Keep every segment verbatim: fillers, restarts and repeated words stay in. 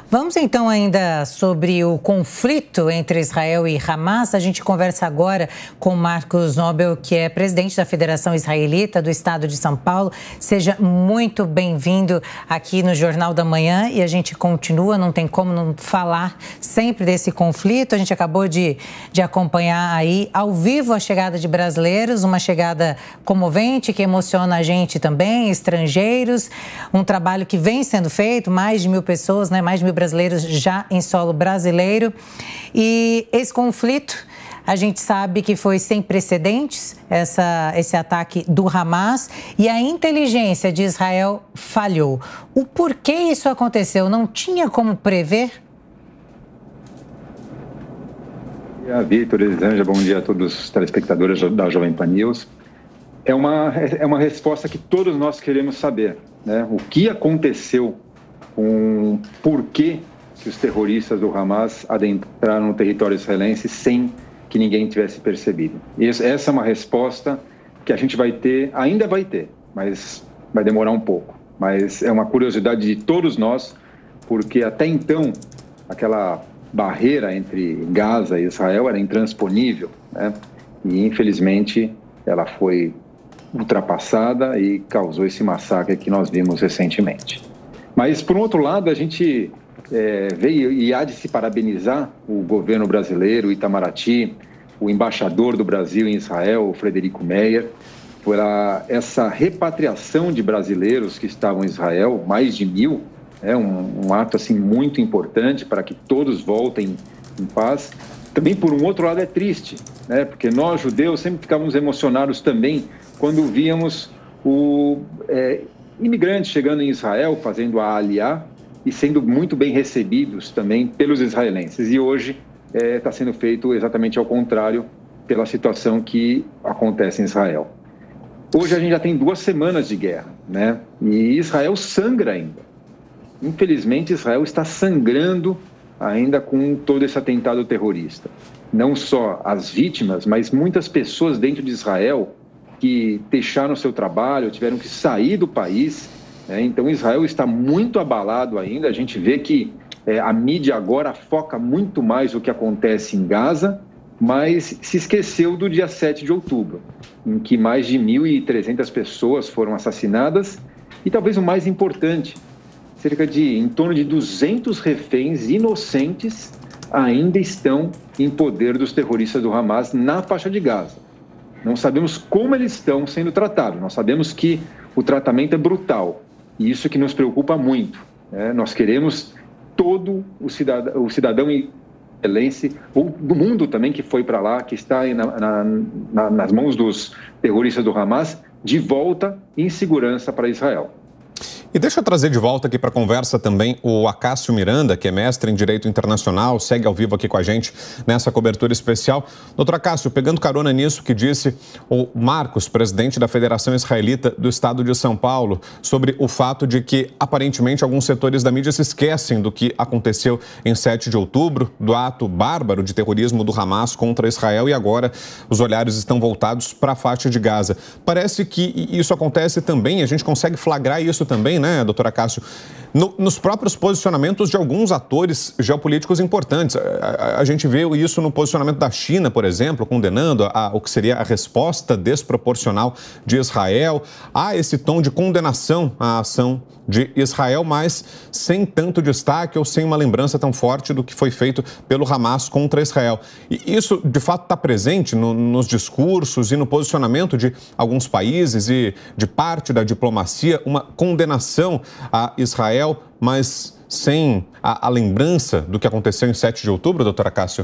Vamos então ainda sobre o conflito entre Israel e Hamas. A gente conversa agora com Marcos Nobel, que é presidente da Federação Israelita do Estado de São Paulo. Seja muito bem-vindo aqui no Jornal da Manhã e a gente continua, não tem como não falar sempre desse conflito. A gente acabou de, de acompanhar aí ao vivo a chegada de brasileiros, uma chegada comovente que emociona a gente também, estrangeiros, um trabalho que vem sendo feito, mais de mil pessoas, né, mais de mil brasileiros já em solo brasileiro. E esse conflito, a gente sabe que foi sem precedentes, essa, esse ataque do Hamas, e a inteligência de Israel falhou. O porquê isso aconteceu? Não tinha como prever? Bom dia, Vitor, Elisângela, bom dia a todos os telespectadores da Jovem Pan News. É uma, é uma resposta que todos nós queremos saber, né? O que aconteceu com por que que os terroristas do Hamas adentraram no território israelense sem que ninguém tivesse percebido. E essa é uma resposta que a gente vai ter, ainda vai ter, mas vai demorar um pouco. Mas é uma curiosidade de todos nós, porque até então aquela barreira entre Gaza e Israel era intransponível, né? E infelizmente ela foi ultrapassada e causou esse massacre que nós vimos recentemente. Mas, por um outro lado, a gente é, veio e há de se parabenizar o governo brasileiro, o Itamaraty, o embaixador do Brasil em Israel, o Frederico Meyer, por essa repatriação de brasileiros que estavam em Israel, mais de mil, é um, um ato assim, muito importante para que todos voltem em paz. Também, por um outro lado, é triste, né? Porque nós, judeus, sempre ficávamos emocionados também quando víamos o... É, imigrantes chegando em Israel, fazendo a Aliyah e sendo muito bem recebidos também pelos israelenses. E hoje está é, sendo feito exatamente ao contrário pela situação que acontece em Israel. Hoje a gente já tem duas semanas de guerra, né? E Israel sangra ainda. Infelizmente, Israel está sangrando ainda com todo esse atentado terrorista. Não só as vítimas, mas muitas pessoas dentro de Israel que deixaram seu trabalho, tiveram que sair do país, né? Então Israel está muito abalado ainda. A gente vê que é, a mídia agora foca muito mais o que acontece em Gaza, mas se esqueceu do dia sete de outubro, em que mais de mil e trezentas pessoas foram assassinadas e talvez o mais importante, cerca de em torno de duzentos reféns inocentes ainda estão em poder dos terroristas do Hamas na faixa de Gaza. Não sabemos como eles estão sendo tratados, nós sabemos que o tratamento é brutal e isso que nos preocupa muito, né? Nós queremos todo o cidadão, o cidadão israelense, ou do mundo também que foi para lá, que está na, na, na, nas mãos dos terroristas do Hamas, de volta em segurança para Israel. E deixa eu trazer de volta aqui para a conversa também o Acácio Miranda, que é mestre em Direito Internacional, segue ao vivo aqui com a gente nessa cobertura especial. Doutor Acácio, pegando carona nisso que disse o Marcos, presidente da Federação Israelita do Estado de São Paulo, sobre o fato de que, aparentemente, alguns setores da mídia se esquecem do que aconteceu em sete de outubro, do ato bárbaro de terrorismo do Hamas contra Israel, e agora os olhares estão voltados para a faixa de Gaza. Parece que isso acontece também, a gente consegue flagrar isso também, né, doutora Cássio, no, nos próprios posicionamentos de alguns atores geopolíticos importantes. A, a, a gente vê isso no posicionamento da China, por exemplo, condenando a, a, o que seria a resposta desproporcional de Israel. Há esse tom de condenação à ação de Israel, mas sem tanto destaque ou sem uma lembrança tão forte do que foi feito pelo Hamas contra Israel. E isso, de fato, está presente no, nos discursos e no posicionamento de alguns países e de parte da diplomacia, uma condenação a Israel, mas sem a, a lembrança do que aconteceu em sete de outubro, doutora Cássio?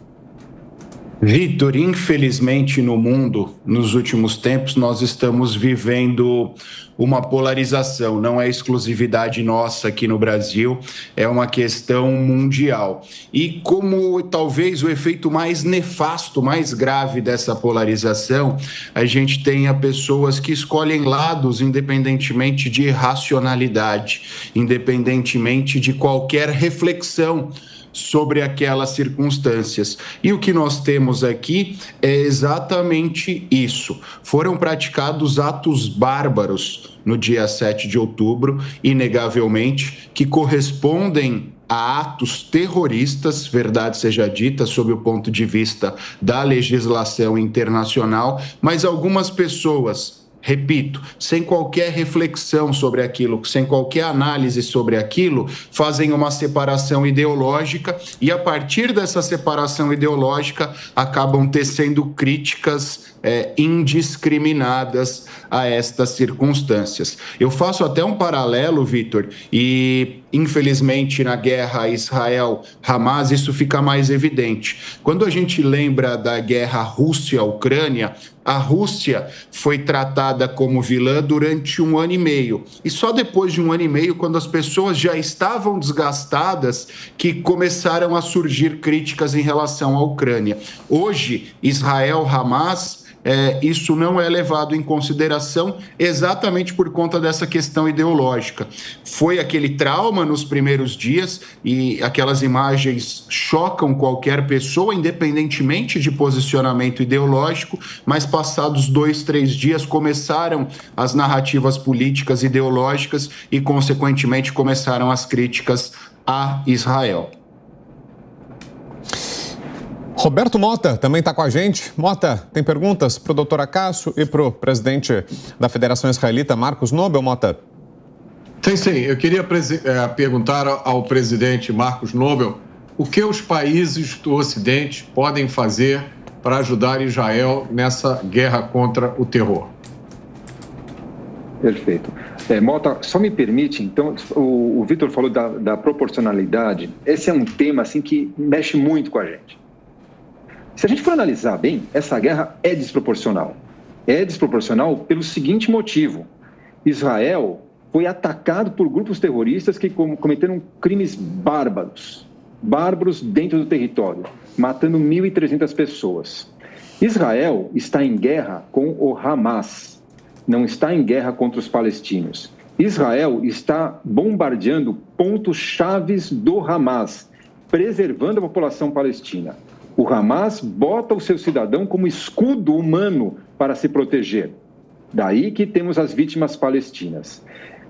Vitor, infelizmente no mundo, nos últimos tempos, nós estamos vivendo uma polarização. Não é exclusividade nossa aqui no Brasil, é uma questão mundial. E como talvez o efeito mais nefasto, mais grave dessa polarização, a gente tenha pessoas que escolhem lados independentemente de racionalidade, independentemente de qualquer reflexão sobre aquelas circunstâncias. E o que nós temos aqui é exatamente isso. Foram praticados atos bárbaros no dia sete de outubro, inegavelmente, que correspondem a atos terroristas, verdade seja dita, sob o ponto de vista da legislação internacional, mas algumas pessoas, repito, sem qualquer reflexão sobre aquilo, sem qualquer análise sobre aquilo, fazem uma separação ideológica e, a partir dessa separação ideológica, acabam tecendo críticas é, indiscriminadas a estas circunstâncias. Eu faço até um paralelo, Vitor, e infelizmente na guerra Israel-Hamas isso fica mais evidente. Quando a gente lembra da guerra Rússia-Ucrânia, a Rússia foi tratada como vilã durante um ano e meio. E só depois de um ano e meio, quando as pessoas já estavam desgastadas, que começaram a surgir críticas em relação à Ucrânia. Hoje, Israel-Hamas, É, isso não é levado em consideração exatamente por conta dessa questão ideológica. Foi aquele trauma nos primeiros dias e aquelas imagens chocam qualquer pessoa, independentemente de posicionamento ideológico, mas passados dois, três dias começaram as narrativas políticas ideológicas e, consequentemente, começaram as críticas a Israel. Roberto Mota também está com a gente. Mota, tem perguntas para o doutor Acácio e para o presidente da Federação Israelita, Marcos Nobel, Mota? Tem sim. Eu queria é, perguntar ao presidente Marcos Nobel o que os países do Ocidente podem fazer para ajudar Israel nessa guerra contra o terror. Perfeito. É, Mota, só me permite, então, o, o Vitor falou da, da proporcionalidade. Esse é um tema assim, que mexe muito com a gente. Se a gente for analisar bem, essa guerra é desproporcional. É desproporcional pelo seguinte motivo. Israel foi atacado por grupos terroristas que cometeram crimes bárbaros, bárbaros dentro do território, matando mil e trezentas pessoas. Israel está em guerra com o Hamas, não está em guerra contra os palestinos. Israel está bombardeando pontos chaves do Hamas, preservando a população palestina. O Hamas bota o seu cidadão como escudo humano para se proteger. Daí que temos as vítimas palestinas.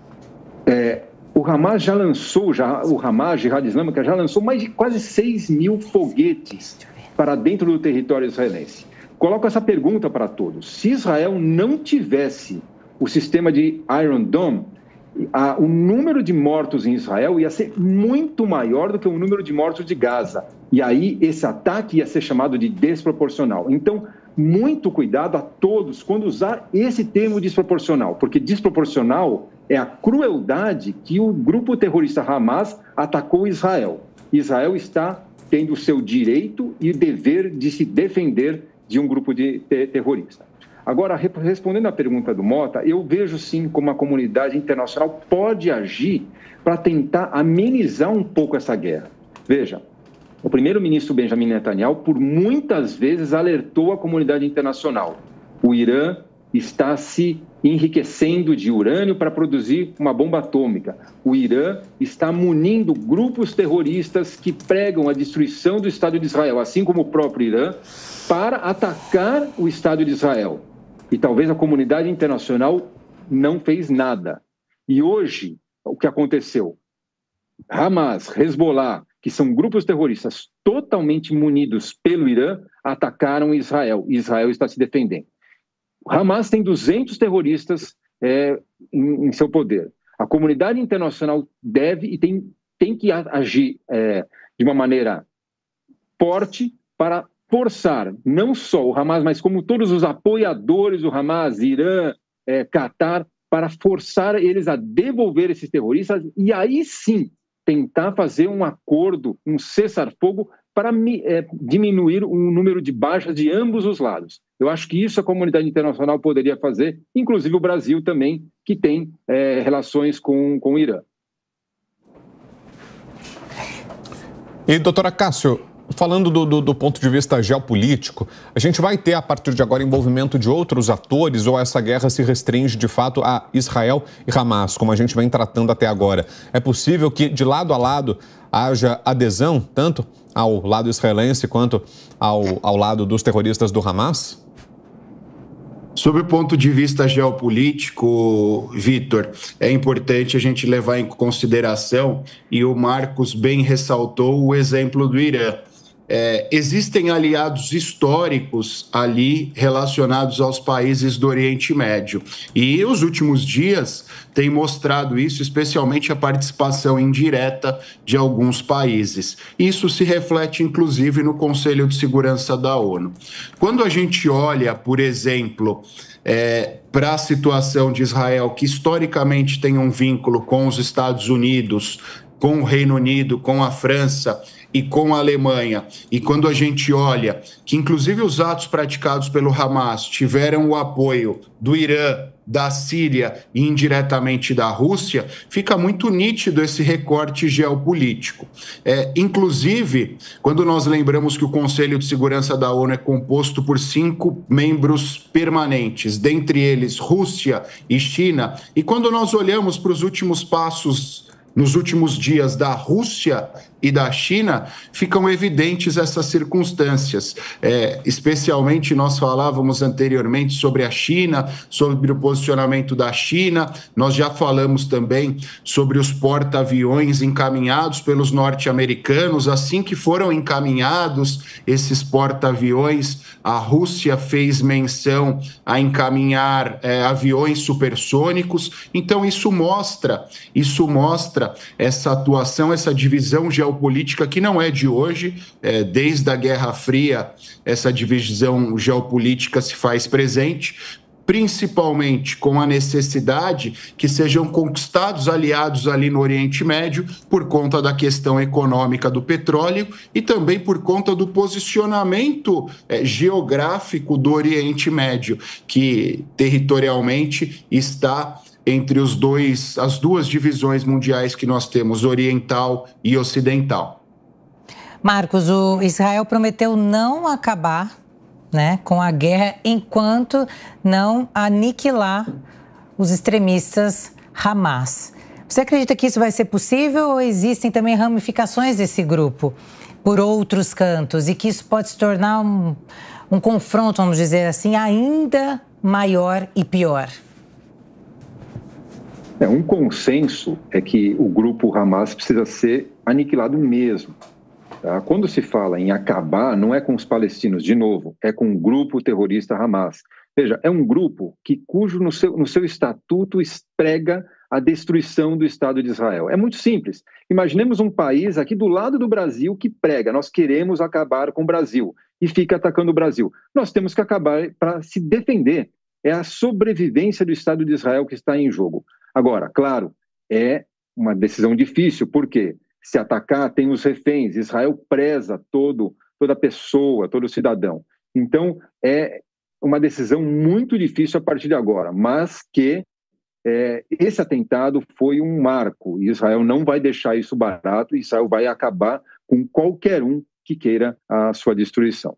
É, o Hamas já lançou, já, o Hamas, Jihad Islâmica, já lançou mais de quase seis mil foguetes para dentro do território israelense. Coloco essa pergunta para todos. Se Israel não tivesse o sistema de Iron Dome, a, o número de mortos em Israel ia ser muito maior do que o número de mortos de Gaza. E aí esse ataque ia ser chamado de desproporcional. Então, muito cuidado a todos quando usar esse termo desproporcional, porque desproporcional é a crueldade que o grupo terrorista Hamas atacou Israel. Israel está tendo o seu direito e dever de se defender de um grupo de ter terrorista. Agora, respondendo à pergunta do Mota, eu vejo sim como a comunidade internacional pode agir para tentar amenizar um pouco essa guerra. Veja, o primeiro-ministro Benjamin Netanyahu, por muitas vezes, alertou a comunidade internacional. O Irã está se enriquecendo de urânio para produzir uma bomba atômica. O Irã está munindo grupos terroristas que pregam a destruição do Estado de Israel, assim como o próprio Irã, para atacar o Estado de Israel. E talvez a comunidade internacional não fez nada. E hoje, o que aconteceu? Hamas, Hezbollah, que são grupos terroristas totalmente munidos pelo Irã, atacaram Israel. Israel está se defendendo. Hamas tem duzentos terroristas é, em, em seu poder. A comunidade internacional deve e tem, tem que agir é, de uma maneira forte para forçar não só o Hamas, mas como todos os apoiadores do Hamas, Irã, é, Qatar, para forçar eles a devolver esses terroristas e aí sim tentar fazer um acordo, um cessar-fogo para é, diminuir o número de baixas de ambos os lados. Eu acho que isso a comunidade internacional poderia fazer, inclusive o Brasil também, que tem é, relações com, com o Irã. E, doutora Cássio, falando do, do, do ponto de vista geopolítico, a gente vai ter, a partir de agora, envolvimento de outros atores ou essa guerra se restringe, de fato, a Israel e Hamas, como a gente vem tratando até agora? É possível que, de lado a lado, haja adesão, tanto ao lado israelense quanto ao, ao lado dos terroristas do Hamas? Sob o ponto de vista geopolítico, Vitor, é importante a gente levar em consideração, e o Marcos bem ressaltou o exemplo do Irã. É, existem aliados históricos ali relacionados aos países do Oriente Médio. E os últimos dias têm mostrado isso, especialmente a participação indireta de alguns países. Isso se reflete, inclusive, no Conselho de Segurança da ONU. Quando a gente olha, por exemplo, é, para a situação de Israel, que historicamente tem um vínculo com os Estados Unidos, com o Reino Unido, com a França e com a Alemanha, e quando a gente olha que inclusive os atos praticados pelo Hamas tiveram o apoio do Irã, da Síria e indiretamente da Rússia, fica muito nítido esse recorte geopolítico. É, inclusive, quando nós lembramos que o Conselho de Segurança da ONU é composto por cinco membros permanentes, dentre eles Rússia e China, e quando nós olhamos para os últimos passos nos últimos dias da Rússia e da China, ficam evidentes essas circunstâncias. É, especialmente, nós falávamos anteriormente sobre a China, sobre o posicionamento da China, nós já falamos também sobre os porta-aviões encaminhados pelos norte-americanos. Assim que foram encaminhados esses porta-aviões, a Rússia fez menção a encaminhar é, aviões supersônicos. Então, isso mostra, isso mostra essa atuação, essa divisão geopolítica que não é de hoje, é, desde a Guerra Fria, essa divisão geopolítica se faz presente, principalmente com a necessidade que sejam conquistados aliados ali no Oriente Médio por conta da questão econômica do petróleo e também por conta do posicionamento é, geográfico do Oriente Médio, que territorialmente está entre os dois, as duas divisões mundiais que nós temos, oriental e ocidental. Marcos, o Israel prometeu não acabar, né, com a guerra enquanto não aniquilar os extremistas Hamas. Você acredita que isso vai ser possível ou existem também ramificações desse grupo por outros cantos e que isso pode se tornar um, um confronto, vamos dizer assim, ainda maior e pior? É, um consenso é que o grupo Hamas precisa ser aniquilado mesmo. Tá? Quando se fala em acabar, não é com os palestinos, de novo, é com o grupo terrorista Hamas. Veja, é um grupo que, cujo no seu, no seu estatuto prega a destruição do Estado de Israel. É muito simples. Imaginemos um país aqui do lado do Brasil que prega, nós queremos acabar com o Brasil, e fica atacando o Brasil. Nós temos que acabar para se defender. É a sobrevivência do Estado de Israel que está em jogo. Agora, claro, é uma decisão difícil, porque se atacar tem os reféns, Israel preza todo, toda pessoa, todo cidadão. Então, é uma decisão muito difícil a partir de agora, mas que é, esse atentado foi um marco, e Israel não vai deixar isso barato, Israel vai acabar com qualquer um que queira a sua destruição.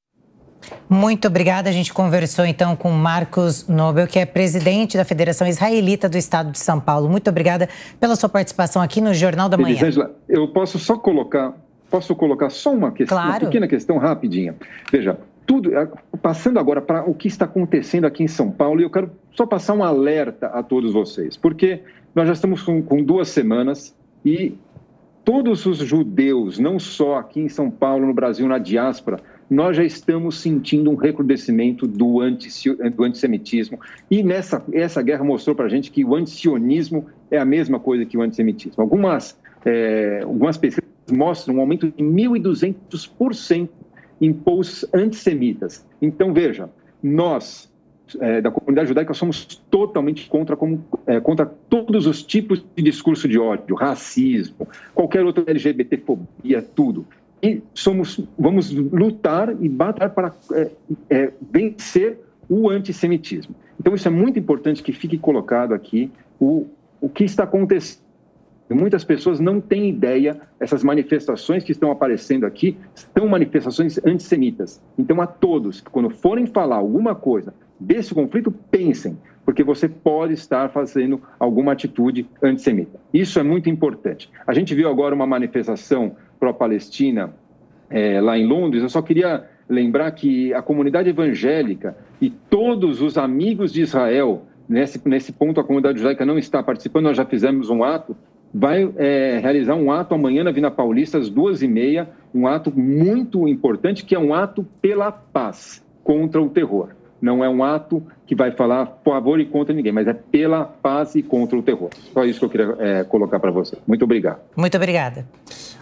Muito obrigada. A gente conversou então com Marcos Nobel, que é presidente da Federação Israelita do Estado de São Paulo. Muito obrigada pela sua participação aqui no Jornal da Manhã. Elisângela, eu posso só colocar, posso colocar só uma questão, claro. Uma pequena questão rapidinha. Veja, tudo, passando agora para o que está acontecendo aqui em São Paulo, e eu quero só passar um alerta a todos vocês, porque nós já estamos com, com duas semanas e todos os judeus, não só aqui em São Paulo, no Brasil, na diáspora, nós já estamos sentindo um recrudescimento do, anti, do antissemitismo. E nessa, essa guerra mostrou para a gente que o antisionismo é a mesma coisa que o antissemitismo. Algumas, é, algumas pesquisas mostram um aumento de mil e duzentos por cento em posts antissemitas. Então, veja, nós, é, da comunidade judaica, somos totalmente contra, como, é, contra todos os tipos de discurso de ódio, racismo, qualquer outra L G B T fobia, tudo. E somos, vamos lutar e batalhar para é, é, vencer o antissemitismo. Então, isso é muito importante que fique colocado aqui o, o que está acontecendo. Muitas pessoas não têm ideia, essas manifestações que estão aparecendo aqui são manifestações antissemitas. Então, a todos, quando forem falar alguma coisa desse conflito, pensem, porque você pode estar fazendo alguma atitude antissemita. Isso é muito importante. A gente viu agora uma manifestação pró-Palestina é, lá em Londres. Eu só queria lembrar que a comunidade evangélica e todos os amigos de Israel, nesse, nesse ponto a comunidade judaica não está participando, nós já fizemos um ato, vai é, realizar um ato amanhã na Vila Paulista, às duas e meia, um ato muito importante, que é um ato pela paz, contra o terror. Não é um ato que vai falar a favor e contra ninguém, mas é pela paz e contra o terror. Só isso que eu queria é, colocar para você. Muito obrigado. Muito obrigada.